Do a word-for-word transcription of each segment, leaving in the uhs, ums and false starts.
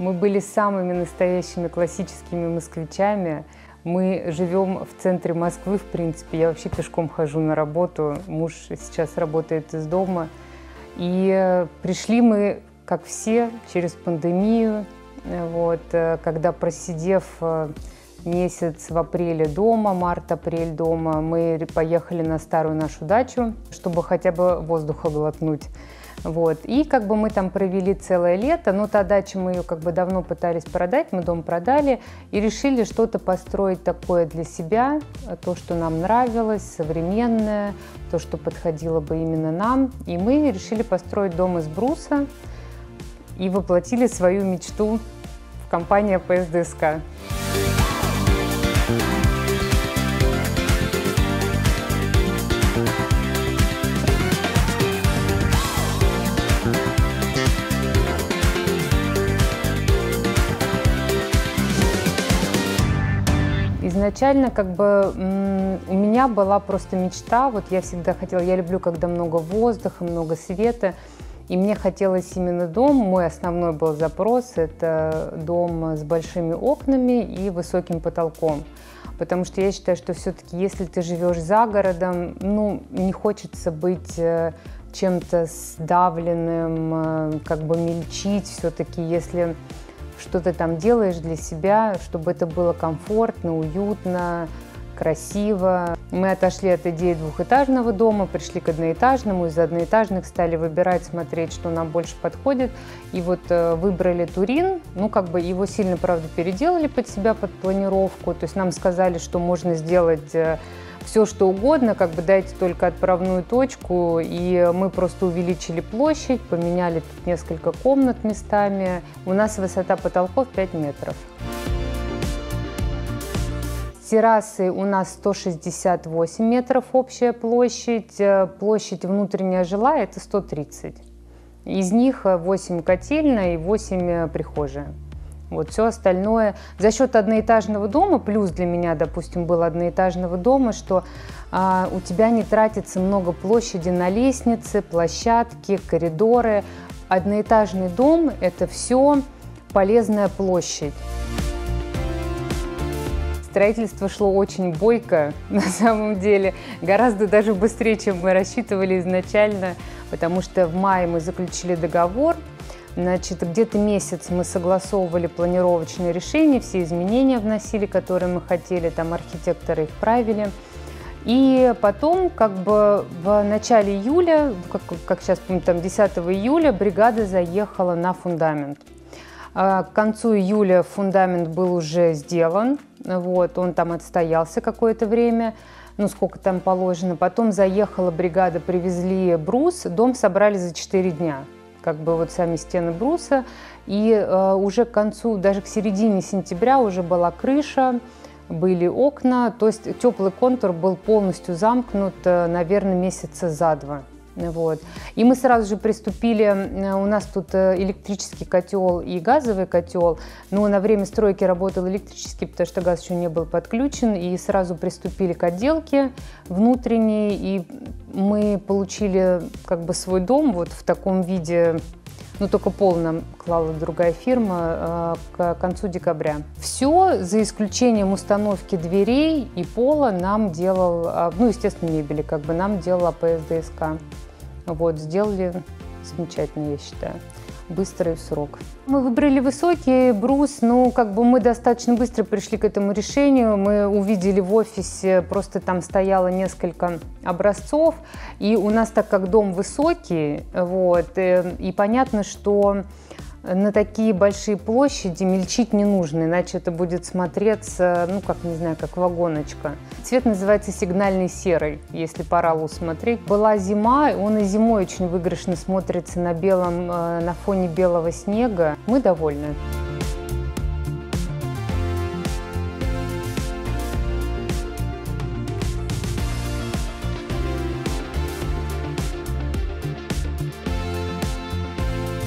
Мы были самыми настоящими классическими москвичами. Мы живем в центре Москвы, в принципе. Я вообще пешком хожу на работу. Муж сейчас работает из дома. И пришли мы, как все, через пандемию. Вот, когда, просидев месяц в апреле дома, март-апрель дома, мы поехали на старую нашу дачу, чтобы хотя бы воздуха глотнуть. Вот. И как бы мы там провели целое лето, но та дача, мы ее как бы давно пытались продать, мы дом продали и решили что-то построить такое для себя, то, что нам нравилось, современное, то, что подходило бы именно нам. И мы решили построить дом из бруса и воплотили свою мечту в компании эй пэ эс дэ эс ка. Изначально как бы у меня была просто мечта, вот я всегда хотела, я люблю, когда много воздуха, много света, и мне хотелось именно дом, мой основной был запрос, это дом с большими окнами и высоким потолком, потому что я считаю, что все-таки если ты живешь за городом, ну, не хочется быть чем-то сдавленным, как бы мельчить, все-таки если что ты там делаешь для себя, чтобы это было комфортно, уютно, красиво. Мы отошли от идеи двухэтажного дома, пришли к одноэтажному, из одноэтажных стали выбирать, смотреть, что нам больше подходит. И вот э, выбрали Турин, ну как бы его сильно, правда, переделали под себя, под планировку. То есть нам сказали, что можно сделать э, все, что угодно, как бы дайте только отправную точку, и мы просто увеличили площадь, поменяли тут несколько комнат местами. У нас высота потолков пять метров. Террасы у нас сто шестьдесят восемь метров общая площадь, площадь внутренняя жилая это сто тридцать. Из них восемь котельная и восемь прихожая. Вот все остальное за счет одноэтажного дома, плюс для меня, допустим, было одноэтажного дома, что а, у тебя не тратится много площади на лестницы, площадки, коридоры. Одноэтажный дом – это все полезная площадь. Строительство шло очень бойко, на самом деле, гораздо даже быстрее, чем мы рассчитывали изначально, потому что в мае мы заключили договор. Значит, где-то месяц мы согласовывали планировочные решения, все изменения вносили, которые мы хотели, там архитекторы их правили. И потом, как бы в начале июля, как, как сейчас помню, там десятого июля, бригада заехала на фундамент. К концу июля фундамент был уже сделан, вот, он там отстоялся какое-то время, ну сколько там положено. Потом заехала бригада, привезли брус, дом собрали за четыре дня. Как бы вот сами стены бруса, и э, уже к концу, даже к середине сентября уже была крыша, были окна, то есть теплый контур был полностью замкнут, э, наверное, месяца за два. Вот. И мы сразу же приступили, у нас тут электрический котел и газовый котел, но на время стройки работал электрический, потому что газ еще не был подключен, и сразу приступили к отделке внутренней, и мы получили как бы свой дом вот в таком виде, ну только пол нам клала другая фирма, к концу декабря. Все, за исключением установки дверей и пола, нам делал, ну естественно мебели, как бы нам делал эй пэ эс дэ эс ка. Вот, сделали замечательно, я считаю, быстро и в срок. Мы выбрали высокий брус, ну, как бы мы достаточно быстро пришли к этому решению. Мы увидели в офисе, просто там стояло несколько образцов, и у нас, так как дом высокий, вот, и, и понятно, что на такие большие площади мельчить не нужно, иначе это будет смотреться, ну, как, не знаю, как вагоночка. Цвет называется сигнальный серый, если по ралу смотреть. Была зима, он и зимой очень выигрышно смотрится на белом, на фоне белого снега. Мы довольны.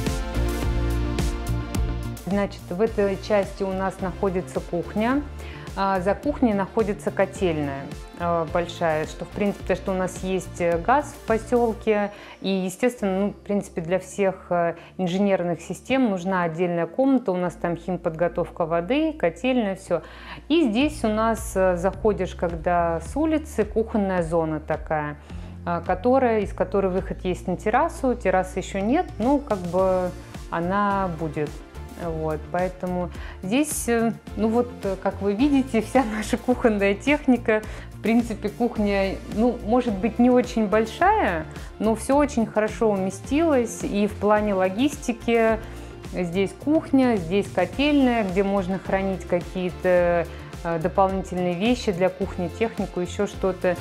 Значит, в этой части у нас находится кухня. а за кухней находится котельная большая, что в принципе, то, что у нас есть газ в поселке, и, естественно, ну, в принципе, для всех инженерных систем нужна отдельная комната, у нас там химподготовка воды, котельная, все. И здесь у нас заходишь, когда с улицы, кухонная зона такая, которая, из которой выход есть на террасу, террасы еще нет, ну, как бы она будет. Вот, поэтому здесь, ну вот, как вы видите, вся наша кухонная техника, в принципе, кухня, ну, может быть, не очень большая, но все очень хорошо уместилось, и в плане логистики здесь кухня, здесь котельная, где можно хранить какие-то дополнительные вещи для кухни, технику, еще что-то.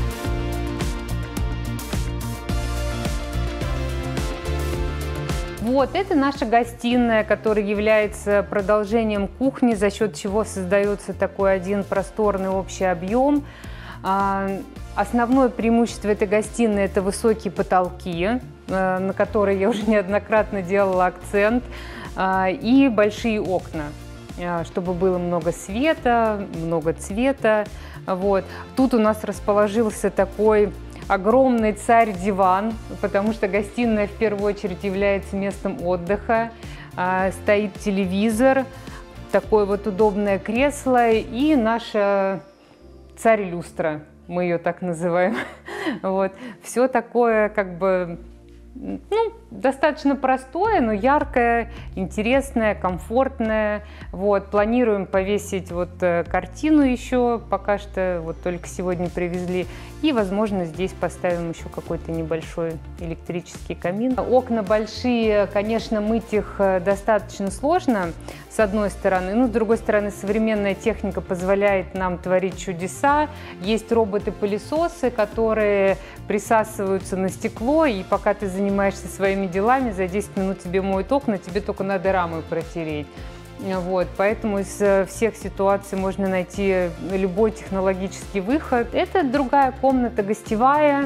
Вот, это наша гостиная, которая является продолжением кухни, за счет чего создается такой один просторный общий объем. Основное преимущество этой гостиной – это высокие потолки, на которые я уже неоднократно делала акцент, и большие окна, чтобы было много света, много цвета. Вот. Тут у нас расположился такой огромный царь-диван, потому что гостиная в первую очередь является местом отдыха. Стоит телевизор, такое вот удобное кресло и наша царь-люстра, мы ее так называем. Вот. Все такое как бы, ну, достаточно простое, но яркое, интересное, комфортное. Вот. Планируем повесить вот картину еще, пока что вот только сегодня привезли. И, возможно, здесь поставим еще какой-то небольшой электрический камин. Окна большие, конечно, мыть их достаточно сложно, с одной стороны. Ну, с другой стороны, современная техника позволяет нам творить чудеса. Есть роботы-пылесосы, которые присасываются на стекло, и пока ты занимаешься своими делами, за десять минут тебе моют окна, тебе только надо рамы протереть. Вот, поэтому из всех ситуаций можно найти любой технологический выход. Это другая комната, гостевая.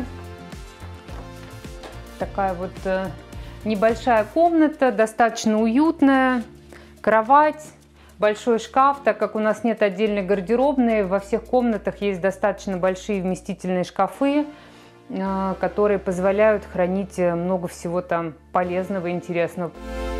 Такая вот небольшая комната, достаточно уютная. Кровать, большой шкаф, так как у нас нет отдельной гардеробной, во всех комнатах есть достаточно большие вместительные шкафы, которые позволяют хранить много всего там полезного и интересного.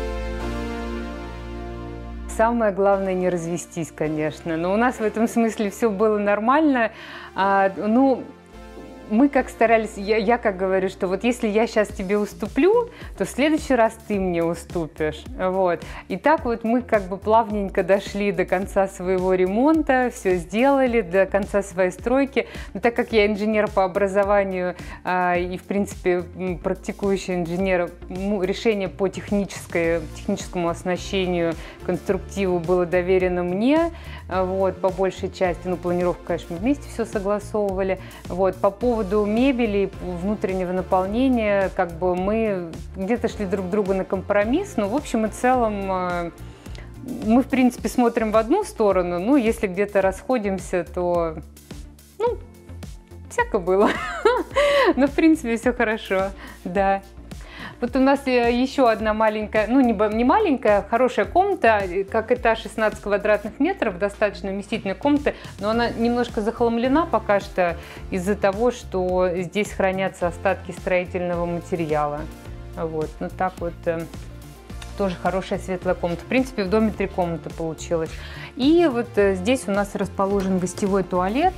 Самое главное не развестись, конечно, но у нас в этом смысле все было нормально. А, ну, мы как старались, я, я как говорю, что вот если я сейчас тебе уступлю, то в следующий раз ты мне уступишь. Вот. И так вот мы как бы плавненько дошли до конца своего ремонта, все сделали, до конца своей стройки. Но так как я инженер по образованию а, и, в принципе, практикующий инженер, ну, решение по технической, техническому оснащению, конструктиву было доверено мне, вот, по большей части. Ну, планировку, конечно, мы вместе все согласовывали. Вот. По поводу По поводу мебели, внутреннего наполнения, как бы мы где-то шли друг к другу на компромисс, но в общем и целом мы, в принципе, смотрим в одну сторону, ну, если где-то расходимся, то, ну, всяко было, но, в принципе, все хорошо, да. Вот у нас еще одна маленькая, ну не, не маленькая, хорошая комната, как этаж шестнадцать квадратных метров, достаточно вместительная комната, но она немножко захламлена пока что из-за того, что здесь хранятся остатки строительного материала. Вот, ну так вот, тоже хорошая светлая комната. В принципе, в доме три комнаты получилось. И вот здесь у нас расположен гостевой туалет.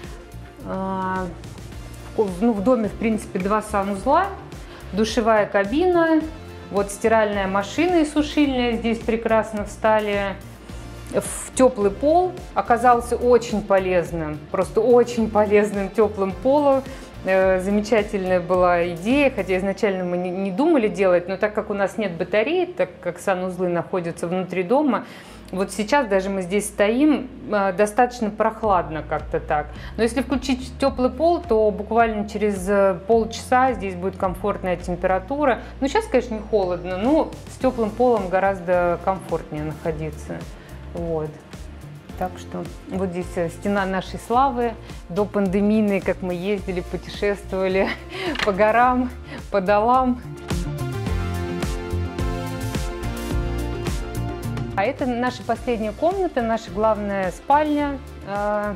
Ну, в доме, в принципе, два санузла. Душевая кабина, вот стиральная машина и сушильная здесь прекрасно встали. В теплый пол оказался очень полезным, просто очень полезным теплым полом. Замечательная была идея, хотя изначально мы не думали делать, но так как у нас нет батареи, так как санузлы находятся внутри дома, вот сейчас даже мы здесь стоим, достаточно прохладно как-то так. Но если включить теплый пол, то буквально через полчаса здесь будет комфортная температура. Ну, сейчас, конечно, не холодно, но с теплым полом гораздо комфортнее находиться. Вот. Так что вот здесь стена нашей славы, до пандемийной, как мы ездили, путешествовали по горам, по долам. А это наша последняя комната, наша главная спальня. э,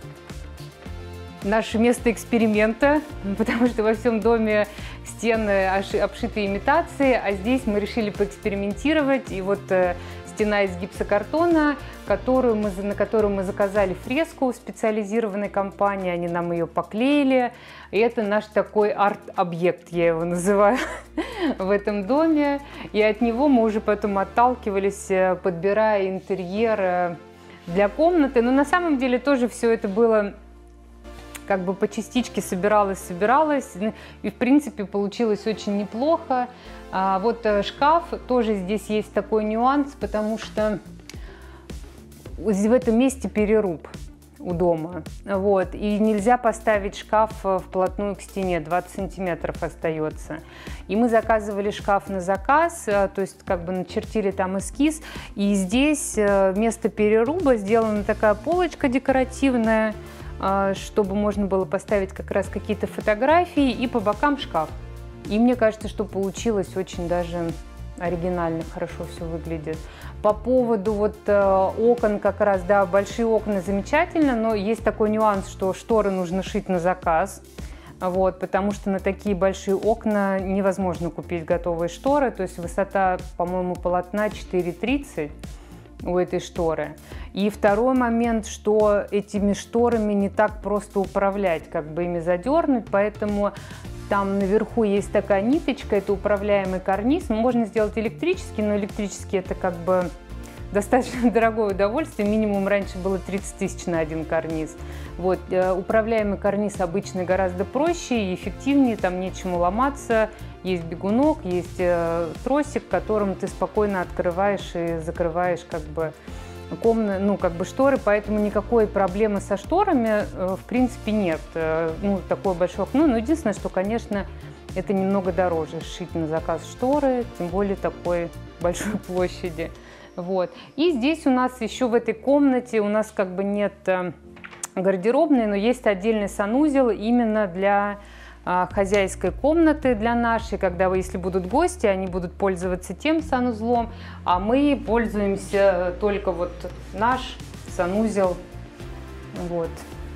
наше место эксперимента, потому что во всем доме стены обшиты имитацией, а здесь мы решили поэкспериментировать. И вот э, стена из гипсокартона, которую мы, на которую мы заказали фреску специализированной компании, они нам ее поклеили. И это наш такой арт-объект, я его называю, в этом доме. И от него мы уже потом отталкивались, подбирая интерьер для комнаты. Но на самом деле тоже все это было как бы по частичке, собиралось, собиралось. И в принципе получилось очень неплохо. А вот шкаф, тоже здесь есть такой нюанс, потому что в этом месте переруб у дома. Вот. И нельзя поставить шкаф вплотную к стене, двадцать сантиметров остается. И мы заказывали шкаф на заказ, то есть как бы начертили там эскиз. И здесь вместо переруба сделана такая полочка декоративная, чтобы можно было поставить как раз какие-то фотографии, и по бокам шкаф. И мне кажется, что получилось очень даже оригинально, хорошо все выглядит. По поводу вот э, окон как раз, да, большие окна замечательно, но есть такой нюанс, что шторы нужно шить на заказ, вот, потому что на такие большие окна невозможно купить готовые шторы, то есть высота, по-моему, полотна четыре тридцать у этой шторы. И второй момент, что этими шторами не так просто управлять, как бы ими задернуть, поэтому там наверху есть такая ниточка, это управляемый карниз. Можно сделать электрический, но электрический это как бы достаточно дорогое удовольствие. Минимум раньше было тридцать тысяч на один карниз. Вот. Управляемый карниз обычно гораздо проще и эффективнее, там нечему ломаться. Есть бегунок, есть тросик, которым ты спокойно открываешь и закрываешь как бы комнаты, ну, как бы шторы, поэтому никакой проблемы со шторами, в принципе, нет. Ну, такое большое окно, но единственное, что, конечно, это немного дороже шить на заказ шторы, тем более такой большой площади. Вот. И здесь у нас еще в этой комнате у нас как бы нет гардеробной, но есть отдельный санузел именно для хозяйской комнаты, для нашей, когда, если будут гости, они будут пользоваться тем санузлом, а мы пользуемся только вот наш санузел. Вот.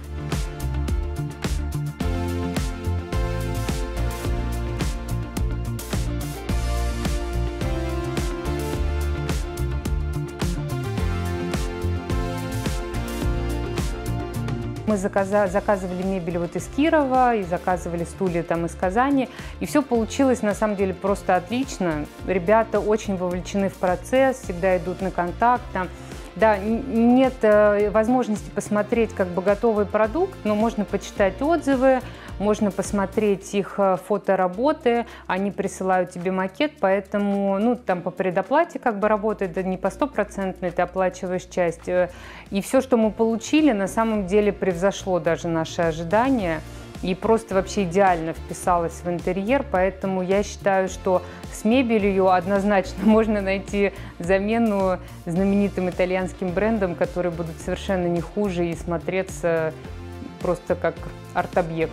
Мы заказывали мебель вот из Кирова и заказывали стулья там из Казани. И все получилось на самом деле просто отлично. Ребята очень вовлечены в процесс, всегда идут на контакт. Там, да, нет возможности посмотреть как бы готовый продукт, но можно почитать отзывы, можно посмотреть их фотоработы, они присылают тебе макет, поэтому, ну, там по предоплате как бы работает, да не по стопроцентной, ты оплачиваешь часть. И все, что мы получили, на самом деле превзошло даже наши ожидания и просто вообще идеально вписалось в интерьер, поэтому я считаю, что с мебелью однозначно можно найти замену знаменитым итальянским брендам, которые будут совершенно не хуже и смотреться просто как арт-объект.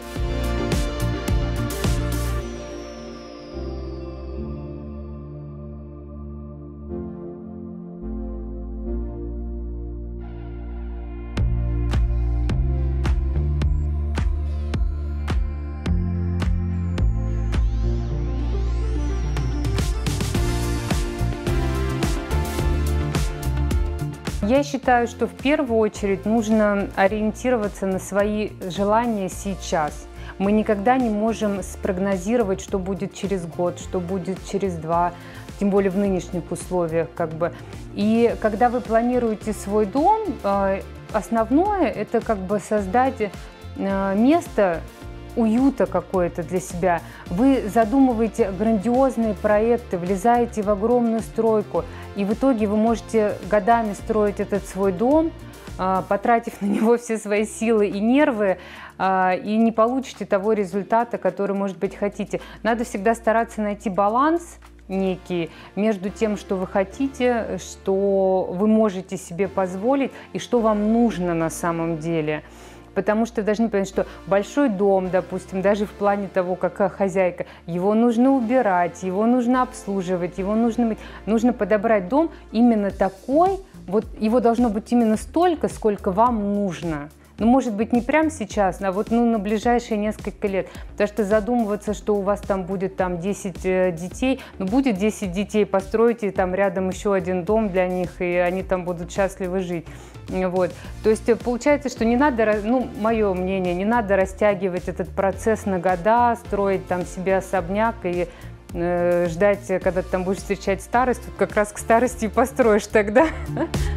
Я считаю, что в первую очередь нужно ориентироваться на свои желания сейчас. Мы никогда не можем спрогнозировать, что будет через год, что будет через два, тем более в нынешних условиях. Как бы. И когда вы планируете свой дом, основное – это как бы создать место уюта какое-то для себя. Вы задумываете грандиозные проекты, влезаете в огромную стройку, и в итоге вы можете годами строить этот свой дом, потратив на него все свои силы и нервы, и не получите того результата, который, может быть, хотите. Надо всегда стараться найти баланс некий между тем, что вы хотите, что вы можете себе позволить и что вам нужно на самом деле. Потому что должны понять, что большой дом, допустим, даже в плане того, какая хозяйка, его нужно убирать, его нужно обслуживать, его нужно мыть. Нужно подобрать дом именно такой, вот его должно быть именно столько, сколько вам нужно. Ну, может быть, не прямо сейчас, а вот ну, на ближайшие несколько лет. Потому что задумываться, что у вас там будет там десять детей, ну, будет десять детей, постройте там рядом еще один дом для них, и они там будут счастливы жить. Вот. То есть получается, что не надо, ну, мое мнение, не надо растягивать этот процесс на года, строить там себе особняк и э, ждать, когда ты там будешь встречать старость. Вот как раз к старости и построишь тогда.